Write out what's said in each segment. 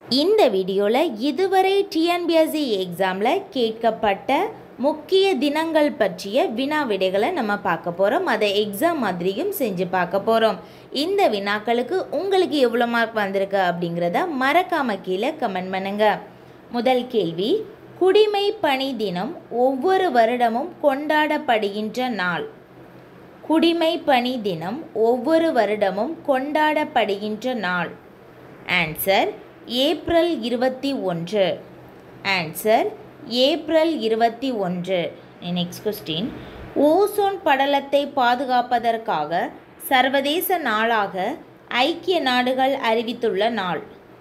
இந்த வீடியோவில் இதுவரை டிஎன்பிஎஸ்சி எக்ஸாமில் கேட்கப்பட்ட முக்கிய தினங்கள் பற்றிய வினா விடைகளை நம்ம பார்க்க போகிறோம். அதை எக்ஸாம் மாதிரியும் செஞ்சு பார்க்க போகிறோம். இந்த வினாக்களுக்கு உங்களுக்கு எவ்வளோ மார்க் வந்திருக்கு அப்படிங்கிறத மறக்காம கீழே கமெண்ட் பண்ணுங்க. முதல் கேள்வி, குடிமை பணி தினம் ஒவ்வொரு வருடமும் கொண்டாடப்படுகின்ற நாள். குடிமை பணி தினம் ஒவ்வொரு வருடமும் கொண்டாடப்படுகின்ற நாள். Answer April 21. Answer April 21. Next question, ozone படலத்தை பாதுகாப்பதற்காக சர்வதேச நாளாக ஐக்கிய நாடுகள் அறிவித்துள்ள நாள்.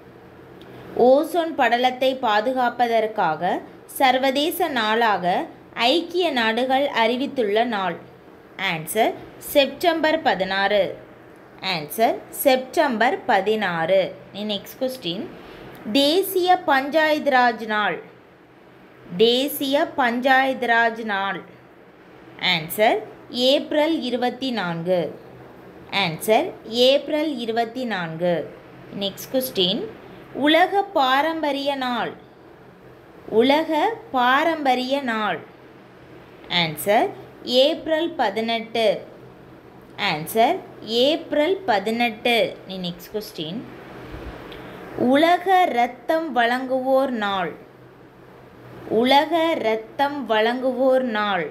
ஓசோன் படலத்தை பாதுகாப்பதற்காக சர்வதேச நாளாக ஐக்கிய நாடுகள் அறிவித்துள்ள நாள். Answer September 16. Answer September 16. Next question, தேசிய பஞ்சாயத்து ராஜ் நாள். தேசிய பஞ்சாயத்து ராஜ் நாள். Answer April 24. Answer April 24. Next question, உலக பாரம்பரிய நாள். உலக பாரம்பரிய நாள். Answer April 18. Answer April 18. Next question, உலக இரத்தம் வழங்குவோர் நாள். உலக இரத்தம் வழங்குவோர் நாள்.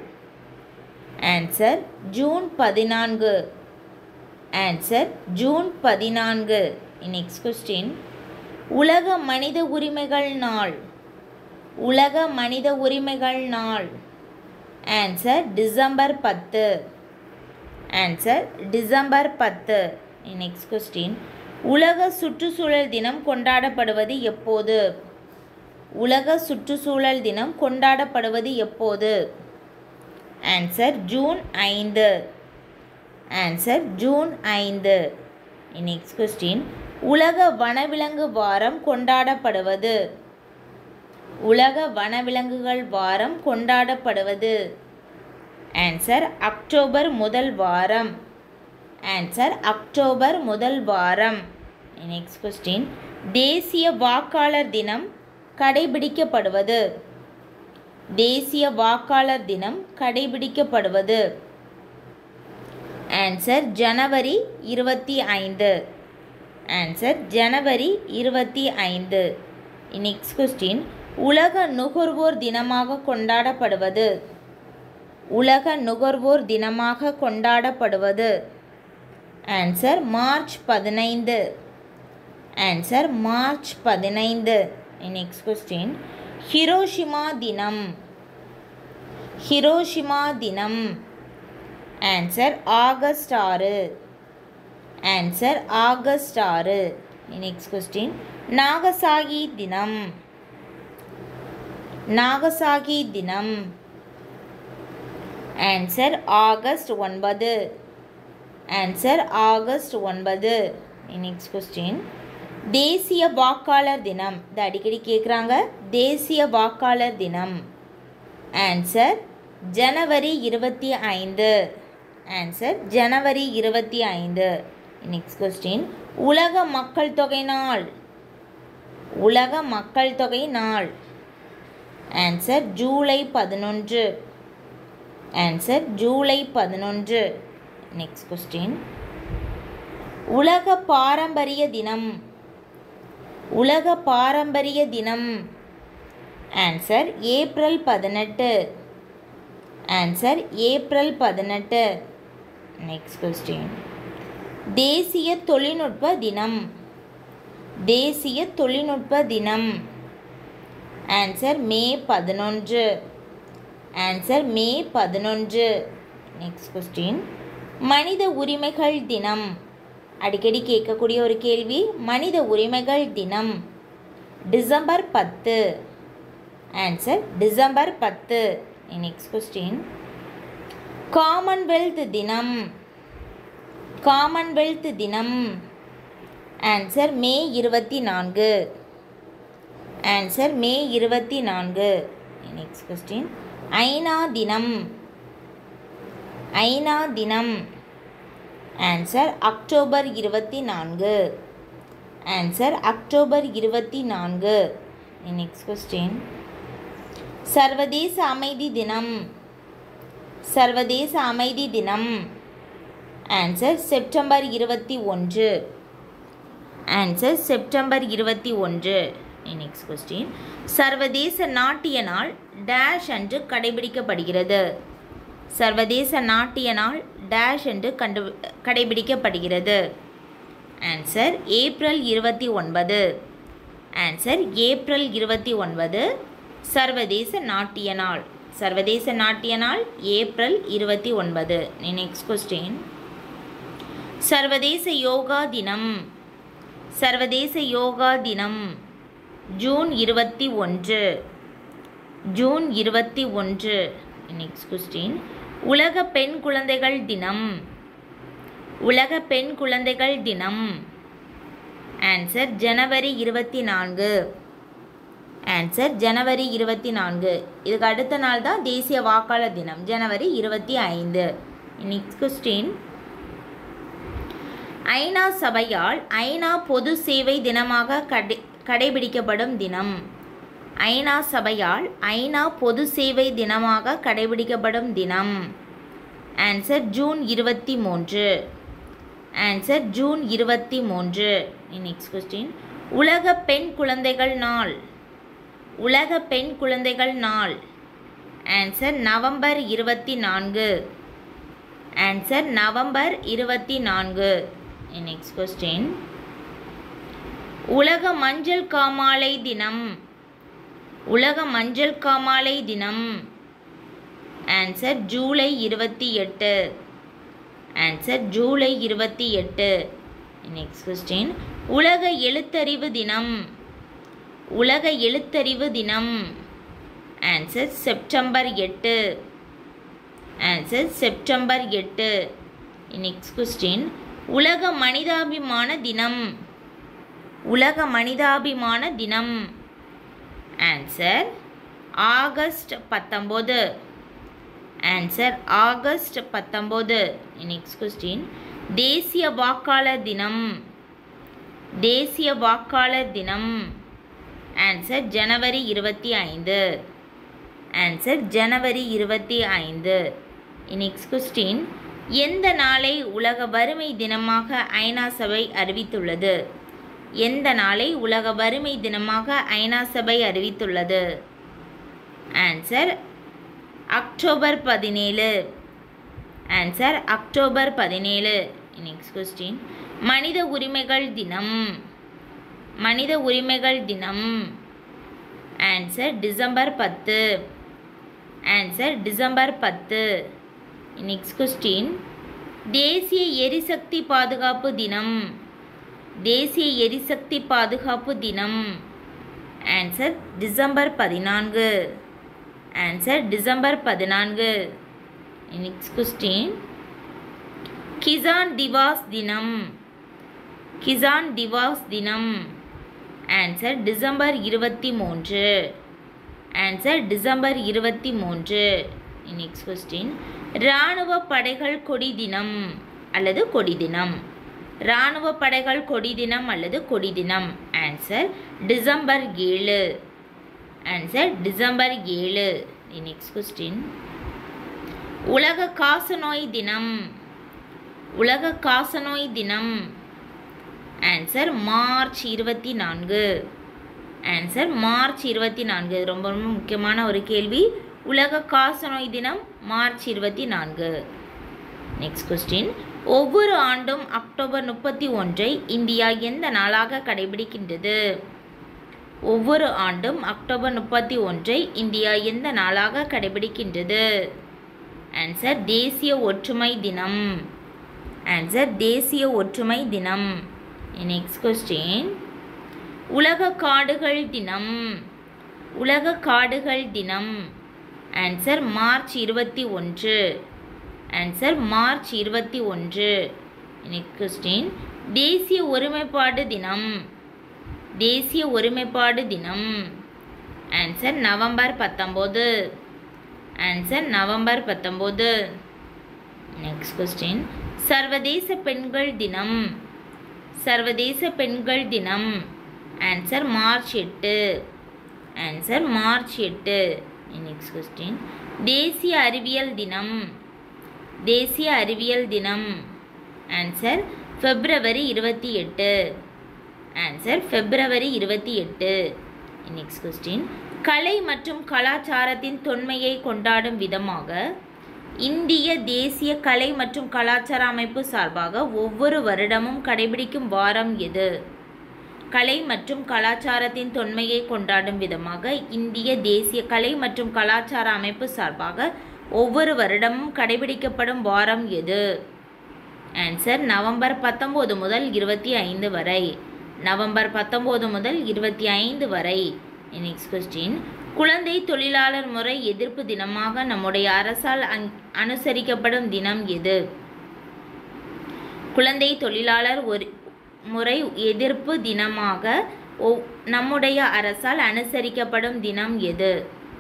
Answer June 14. Answer June 14. Next question, உலக மனித உரிமைகள் நாள். உலக மனித உரிமைகள் நாள். Answer December 10. Answer December 10. Next question, உலக சுற்றுச்சூழல் தினம் கொண்டாடப்படுவது எப்போது? உலக சுற்றுச்சூழல் தினம் கொண்டாடப்படுவது எப்போது? Answer June 5. Answer June 5. Next question, உலக வனவிலங்கு வாரம் கொண்டாடப்படுவது. உலக வனவிலங்குகள் வாரம் கொண்டாடப்படுவது. ஆன்சர் அக்டோபர் முதல் வாரம். ஆன்சர் அக்டோபர் முதல் வாரம். நெக்ஸ்ட் கொஸ்டின், தேசிய வாக்காளர் தினம் கடைபிடிக்கப்படுவது. தேசிய வாக்காளர் தினம் கடைபிடிக்கப்படுவது. Answer January 25. Answer January 25. Next question, உலக நுகர்வோர் தினமாக கொண்டாடப்படுவது. உலக நுகர்வோர் தினமாக கொண்டாடப்படுவது. Answer March 15. Answer March 15. Next question, Hiroshima தினம். ஹிரோஷிமா தினம். Answer August 6. Answer August 6. Next question, Nagasaki தினம். நாகசாகி தினம். Answer August 9. Answer August 9. Next question, தேசிய வாக்காளர் தினம். இது அடிக்கடி கேட்குறாங்க. தேசிய வாக்காளர் தினம். Answer January 25. Answer January 25. Next question, உலக மக்கள் தொகை நாள். உலக மக்கள் தொகை நாள். Answer July 11. Answer July 11. Next question, உலக பாரம்பரிய தினம். உலக பாரம்பரிய தினம். Answer April 18. Answer April 18. Next question, தேசிய தொழில்நுட்ப தினம். தேசிய தொழில்நுட்ப தினம். Answer May 11. Answer May 11. Next question, மனித உரிமைகள் தினம். அடிக்கடி கேட்கக்கூடிய ஒரு கேள்வி. மனித உரிமைகள் தினம் December 10. Answer December 10. Next question, Commonwealth தினம். காமன்வெல்த் தினம். Answer May 24. Answer May 24. Next question, ஐநா தினம். ஐநா தினம். Answer October 24. Answer October 24. Next question. சர்வதேச அமைதி தினம். சர்வதேச அமைதி தினம். Answer September 21. Answer September 21. Next question. சர்வதேச நாட்டிய நாள் டேஷ் அன்று கடைபிடிக்கப்படுகிறது. சர்வதேச நாட்டிய நாள் டேஷ் என்று கடைபிடிக்கப்படுகிறது. Answer April 29. ஆன்சர் ஏப்ரல் 29 சர்வதேச நாட்டிய நாள். சர்வதேச நாட்டிய நாள் ஏப்ரல் 29. Next question. சர்வதேச யோகா தினம். சர்வதேச யோகா தினம் ஜூன் 21. ஜூன் 21. Next question. உலக பெண் குழந்தைகள் தினம். உலக பெண் குழந்தைகள் தினம். Answer January 24. Answer January 24. இதுக்கு அடுத்த நாள் தான் தேசிய வாக்காளர் தினம், ஜனவரி 25. Next question. ஐநா சபையால் ஐநா பொது சேவை தினமாக கடைபிடிக்கப்படும் தினம். ஐநா சபையால் ஐநா பொது சேவை தினமாக கடைபிடிக்கப்படும் தினம். Answer June 23. Answer June 23. Next question. உலக பெண் குழந்தைகள் நாள். உலக பெண் குழந்தைகள் நாள். Answer November 24. Answer November 24. Next question. உலக மஞ்சள் காமாலை தினம். உலக மஞ்சள் காமாலை தினம். Answer July 28. Answer July 28. Next question. உலக எழுத்தறிவு தினம். உலக எழுத்தறிவு தினம். Answer September 8. Answer September 8. Next question. உலக மனிதாபிமான தினம். உலக மனிதாபிமான தினம். Answer August 19. Answer August 19. Next question. தேசிய வாக்காளர் தினம். தேசிய வாக்காளர் தினம். Answer January 25. Answer January 25. Next question. எந்த நாளை உலக வறுமை தினமாக ஐநா சபை அறிவித்துள்ளது? எந்த நாளை உலக வறுமை தினமாக ஐநா சபை அறிவித்துள்ளது? Answer October 17. Answer October 17. Next question. மனித உரிமைகள் தினம். மனித உரிமைகள் தினம். Answer December 10. Answer December 10. Next question. தேசிய எரிசக்தி பாதுகாப்பு தினம். தேசிய எரிசக்தி பாதுகாப்பு தினம். Answer December 14. Answer December 14. Next question. Kisan Diwas தினம். கிசான் திவாஸ் தினம். Answer December 23. Answer December 23. Next question. இராணுவ படைகள் கொடி தினம் அல்லது கொடி தினம். இராணுவ படைகள் கொடி தினம் அல்லது கொடி தினம். Answer December 7. Answer December 7. Next question. உலக காசநோய் தினம். உலக காசநோய் தினம். Answer March 24. Answer March 24. ரொம்ப ரொம்ப முக்கியமான ஒரு கேள்வி. உலக காசநோய் தினம் மார்ச் 24. Next question. ஒவ்வொரு ஆண்டும் அக்டோபர் 31 இந்தியா எந்த நாளாக கடைபிடிக்கின்றது? ஒவ்வொரு ஆண்டும் அக்டோபர் 31 இந்தியா எந்த நாளாக கடைபிடிக்கின்றது? ஆன்சர் தேசிய ஒற்றுமை தினம். ஆன்சர் தேசிய ஒற்றுமை தினம். Next question. உலக காடுகள் தினம். உலக காடுகள் தினம். Answer March 21. Answer March 21. Next question. தேசிய ஒருமைப்பாடு தினம். தேசிய ஒருமைப்பாடு தினம். Answer November 19. Answer November 19. Next question. சர்வதேச பெண்கள் தினம். சர்வதேச பெண்கள் தினம். Answer March 8. Answer March 8. Next question. தேசிய அறிவியல் தினம். தேசிய அறிவியல் தினம். Answer February 28. Answer February 28. Next question. கலை மற்றும் கலாச்சாரத்தின் தொன்மையை கொண்டாடும் விதமாக இந்திய தேசிய கலை மற்றும் கலாச்சார அமைப்பு சார்பாக ஒவ்வொரு வருடமும் கடைபிடிக்கும் வாரம் எது? கலை மற்றும் கலாச்சாரத்தின் தொன்மையை கொண்டாடும் விதமாக இந்திய தேசிய கலை மற்றும் கலாச்சார அமைப்பு சார்பாக ஒவ்வொரு வருடமும் கடைபிடிக்கப்படும் வாரம் எது? ஆன்சர் நவம்பர் 19 முதல் 25 வரை. நவம்பர் 19 முதல் 25 வரை. Next question. குழந்தை தொழிலாளர் முறை எதிர்ப்பு தினமாக நம்முடைய அரசால் அனுசரிக்கப்படும் தினம் எது? குழந்தை தொழிலாளர் முறை எதிர்ப்பு தினமாக நம்முடைய அரசால் அனுசரிக்கப்படும் தினம் எது?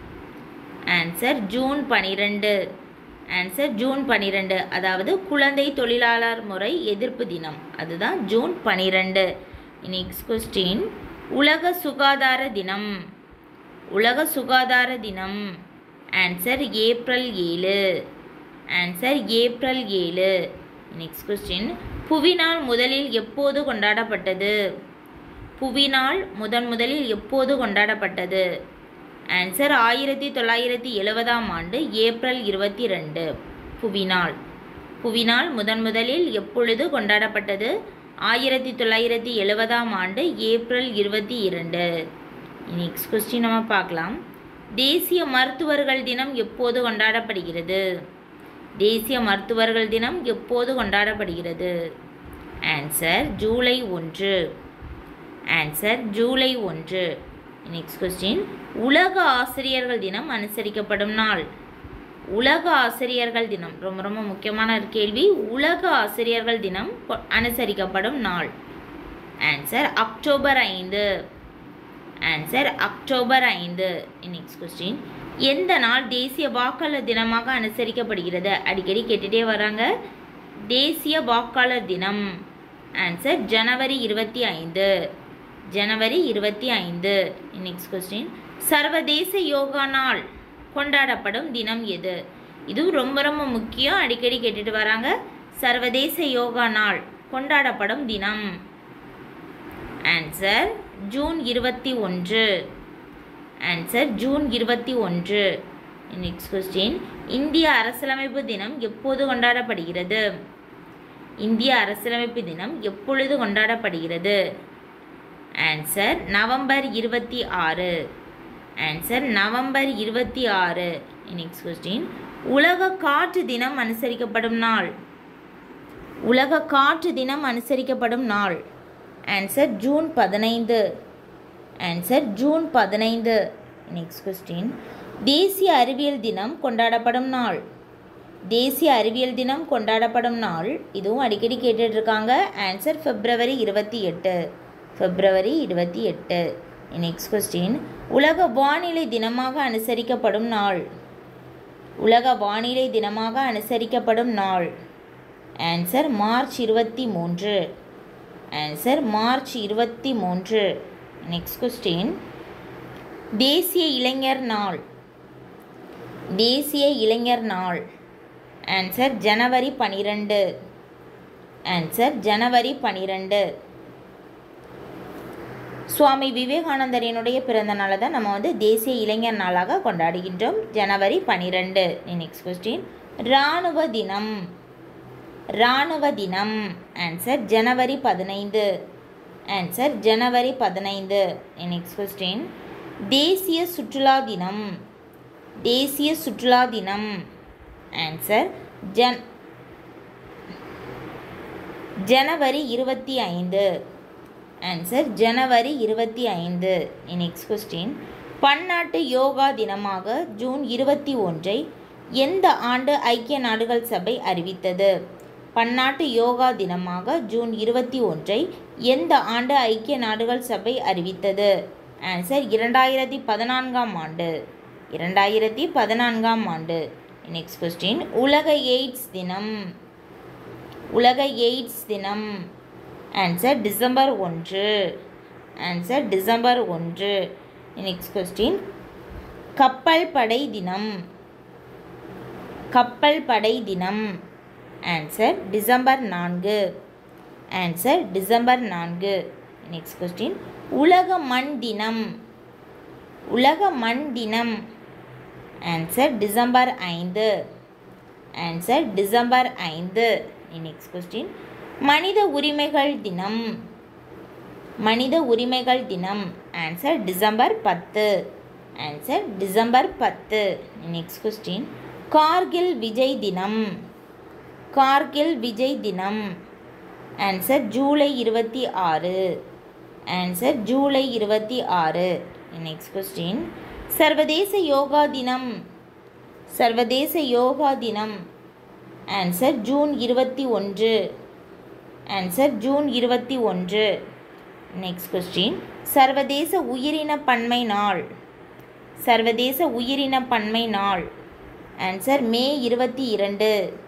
Answer June 12. Answer June 12. அதாவது குழந்தை தொழிலாளர் முறை எதிர்ப்பு தினம், அதுதான் ஜூன் 12. Next question. உலக சுகாதார தினம். உலக சுகாதார தினம். Answer April 7. Answer April 7. Next question. புவிநாள் முதலில் எப்போது கொண்டாடப்பட்டது? புவிநாள் முதலில் எப்போது கொண்டாடப்பட்டது? ஆன்சர் 1970ஆம் ஆண்டு ஏப்ரல் 22. புவிநாள். புவிநாள் முதலில் எப்பொழுது கொண்டாடப்பட்டது? 1970ஆம் ஆண்டு ஏப்ரல் 22. நெக்ஸ்ட் கொஸ்டின் நம்ம பார்க்கலாம். தேசிய மருத்துவர்கள் தினம் எப்போது கொண்டாடப்படுகிறது? தேசிய மருத்துவர்கள் தினம் எப்போது கொண்டாடப்படுகிறது? Answer July 1. Answer July 1. Next question. உலக ஆசிரியர்கள் தினம் அனுசரிக்கப்படும் நாள். உலக ஆசிரியர்கள் தினம் ரொம்ப ரொம்ப முக்கியமான ஒரு கேள்வி. உலக ஆசிரியர்கள் தினம் அனுசரிக்கப்படும் நாள். Answer October 5. Answer October 5. Next question. எந்த நாள் தேசிய வாக்காளர் தினமாக அனுசரிக்கப்படுகிறது? அடிக்கடி கேட்டுகிட்டே வராங்க. தேசிய வாக்காளர் தினம். Answer January 25. January 25. Next question. சர்வதேச யோகா நாள் கொண்டாடப்படும் தினம் எது? இதுவும் ரொம்ப ரொம்ப முக்கியம், அடிக்கடி கேட்டுட்டு வராங்க. சர்வதேச யோகா நாள் கொண்டாடப்படும் தினம். Answer June 21. Answer June 21. Next question. இந்திய அரசியலமைப்பு தினம் எப்போது கொண்டாடப்படுகிறது? இந்திய அரசியலமைப்பு தினம் எப்பொழுது கொண்டாடப்படுகிறது? Answer November 26. Answer November 26. Next question. உலக காற்று தினம் அனுசரிக்கப்படும் நாள். உலக காற்று தினம் அனுசரிக்கப்படும் நாள். Answer June 15. Answer June 15. Next question. தேசிய அறிவியல் தினம் கொண்டாடப்படும் நாள். தேசிய அறிவியல் தினம் கொண்டாடப்படும் நாள், இதுவும் அடிக்கடி கேட்டுட்ருக்காங்க. Answer February 28. February 28. Next question. உலக வானிலை தினமாக அனுசரிக்கப்படும் நாள். உலக வானிலை தினமாக அனுசரிக்கப்படும் நாள். Answer March 23. Answer March 23. Next question. தேசிய இளைஞர் நாள். தேசிய இளைஞர் நாள். ஆன்சர் ஜனவரி 12. ஆன்சர் ஜனவரி 12. சுவாமி விவேகானந்தரினுடைய பிறந்த நாளை தான் நம்ம தேசிய இளைஞர் நாளாக கொண்டாடுகின்றோம், ஜனவரி 12. Next question. இராணுவ தினம். இராணுவ தினம். Answer January 15. Answer January 15. Next question. தேசிய சுற்றுலா தினம். தேசிய சுற்றுலா தினம். Answer January 25. Answer January 25. Next question. பன்னாட்டு யோகா தினமாக ஜூன் 21 எந்த ஆண்டு ஐக்கிய நாடுகள் சபை அறிவித்தது? பன்னாட்டு யோகா தினமாக ஜூன் 21 எந்த ஆண்டு ஐக்கிய நாடுகள் சபை அறிவித்தது? ஆன்சர் 2014ஆம் ஆண்டு. 2014ஆம் ஆண்டு. Next question. உலக எய்ட்ஸ் தினம். உலக எய்ட்ஸ் தினம். Answer December 1. Answer December 1. Next question கப்பல் படை தினம். கப்பல் படை தினம். Answer December 4. Answer December 4. Next question உலக மண் தினம். உலக மண் தினம். Answer December 5. Answer December 5. Next question மனித உரிமைகள் தினம். மனித உரிமைகள் தினம். Answer December 10. Answer December 10. Next question Kargil Vijay தினம். கார்கில் விஜய் தினம். Answer July 26. Answer July 26. Next question சர்வதேச யோகா தினம். சர்வதேச யோகா தினம். Answer June 21. Answer June 21. Next question சர்வதேச உயிரின பன்மை நாள். சர்வதேச உயிரின பன்மை நாள். Answer May 22.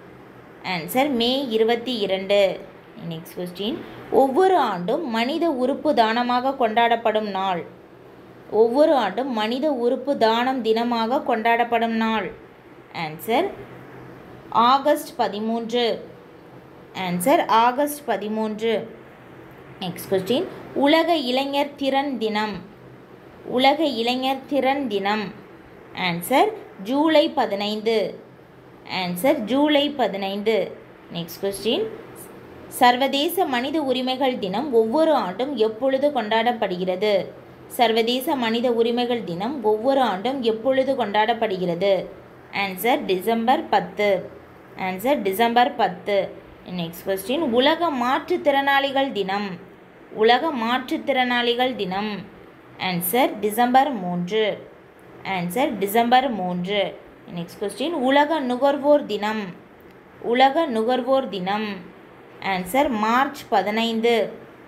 Answer May 22. Next question ஒவ்வொரு ஆண்டும் மனித உறுப்பு தானமாக கொண்டாடப்படும் நாள். ஒவ்வொரு ஆண்டும் மனித உறுப்பு தானம் தினமாக கொண்டாடப்படும் நாள். Answer August 13. Answer August 13. Next question உலக இளைஞர் திறன் தினம். உலக இளைஞர் திறன் தினம். Answer July 15. Answer July 15. Next question சர்வதேச மனித உரிமைகள் தினம் ஒவ்வொரு ஆண்டும் எப்பொழுது கொண்டாடப்படுகிறது? சர்வதேச மனித உரிமைகள் தினம் ஒவ்வொரு ஆண்டும் எப்பொழுது கொண்டாடப்படுகிறது? Answer December 10. Answer December 10. Next question உலக மாற்றுத்திறனாளிகள் தினம். உலக மாற்றுத்திறனாளிகள் தினம். Answer December 3. Answer December 3. Next question உலக நுகர்வோர் தினம். உலக நுகர்வோர் தினம். Answer March 15.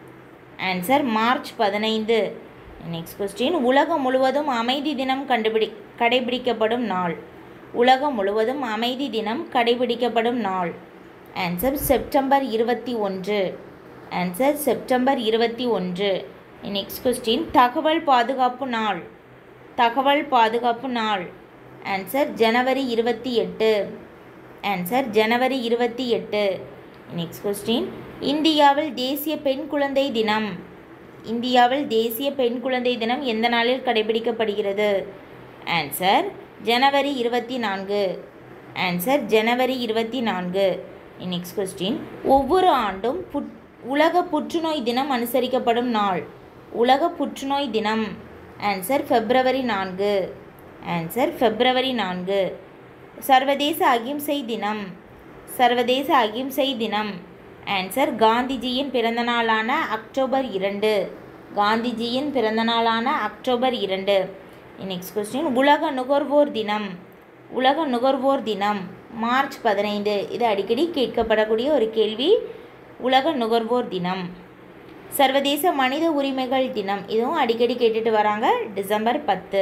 Answer March 15. Next question உலகம் முழுவதும் அமைதி தினம் கடைபிடிக்கப்படும் நாள். உலகம் முழுவதும் அமைதி தினம் கடைபிடிக்கப்படும் நாள். Answer September 21. Answer September 21. Next question தகவல் பாதுகாப்பு நாள். தகவல் பாதுகாப்பு நாள். Answer January 28. Answer January 28. Next question இந்தியாவில் தேசிய பெண் குழந்தை தினம். இந்தியாவில் தேசிய பெண் குழந்தை தினம் எந்த நாளில் கடைபிடிக்கப்படுகிறது? Answer January 24. Answer January 24. Next question ஒவ்வொரு ஆண்டும் உலக புற்றுநோய் தினம் அனுசரிக்கப்படும் நாள். உலக புற்றுநோய் தினம். Answer February 4. Answer February 4. சர்வதேச அகிம்சை தினம். சர்வதேச அகிம்சை தினம். ஆன்சர் காந்திஜியின் பிறந்தநாளான அக்டோபர் 2. காந்திஜியின் பிறந்தநாளான அக்டோபர் 2. நெக்ஸ்ட் கொஸ்டின் உலக நுகர்வோர் தினம். உலக நுகர்வோர் தினம் மார்ச் 15. இது அடிக்கடி கேட்கப்படக்கூடிய ஒரு கேள்வி. உலக நுகர்வோர் தினம். சர்வதேச மனித உரிமைகள் தினம் இதுவும் அடிக்கடி கேட்டுட்டு வராங்க. டிசம்பர் 10.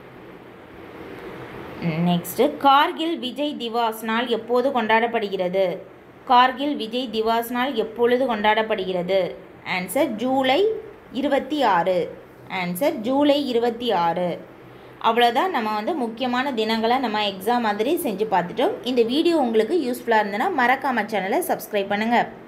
நெக்ஸ்ட்டு கார்கில் விஜய் திவாஸ் நாள் எப்போது கொண்டாடப்படுகிறது? கார்கில் விஜய் திவாஸ் நாள் எப்பொழுது கொண்டாடப்படுகிறது? Answer July 26. Answer July 26. அவ்வளோதான். நம்ம முக்கியமான தினங்களை நம்ம எக்ஸாம் மாதிரி செஞ்சு பார்த்துட்டோம். இந்த வீடியோ உங்களுக்கு யூஸ்ஃபுல்லாக இருந்ததுன்னா மறக்காம சேனலை சப்ஸ்கிரைப் பண்ணுங்கள்.